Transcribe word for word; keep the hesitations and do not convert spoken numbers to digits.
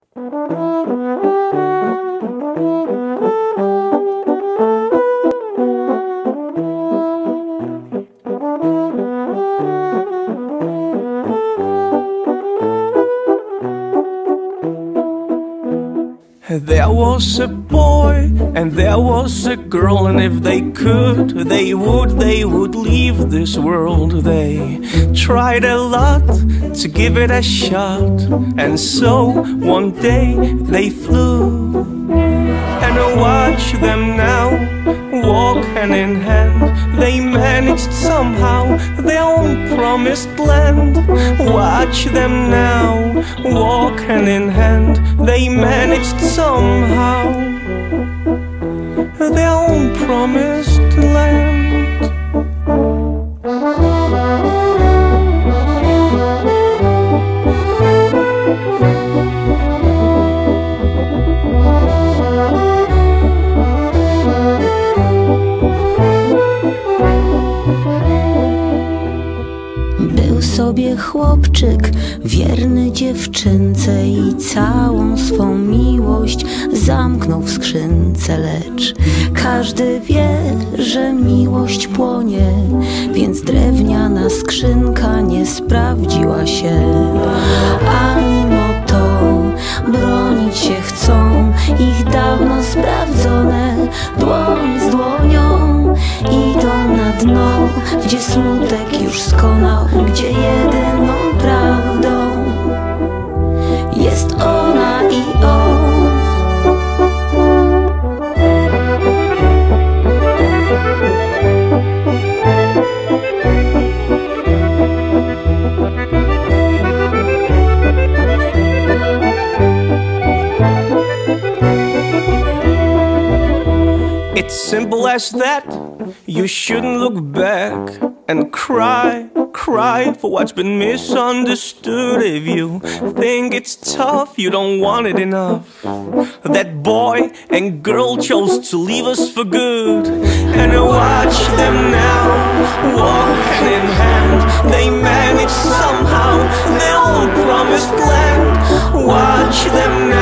There was a boy and there was a girl, and if they could, they would, they would leave this world. They tried a lot to give it a shot, and so one day they flew. And I watch them now, walk hand in hand. They managed somehow their own promised land. Watch them now, walk hand in hand. They managed somehow their own promised land. Był sobie chłopczyk wierny dziewczynce i całą swą miłość zamknął w skrzynce, lecz każdy wie, że miłość płonie, więc drewniana skrzynka nie sprawdziła się. A mimo to bronić się chcą ich dawno sprawdzone dłoń z dłonią. Idą na dno, gdzie smutek już skonał, gdzie jedyną prawdą jest ona i on. It's simple as that. You shouldn't look back and cry, cry for what's been misunderstood. If you think it's tough, you don't want it enough. That boy and girl chose to leave us for good. And I watch them now, walk hand in hand. They managed somehow their own promised land. Watch them now,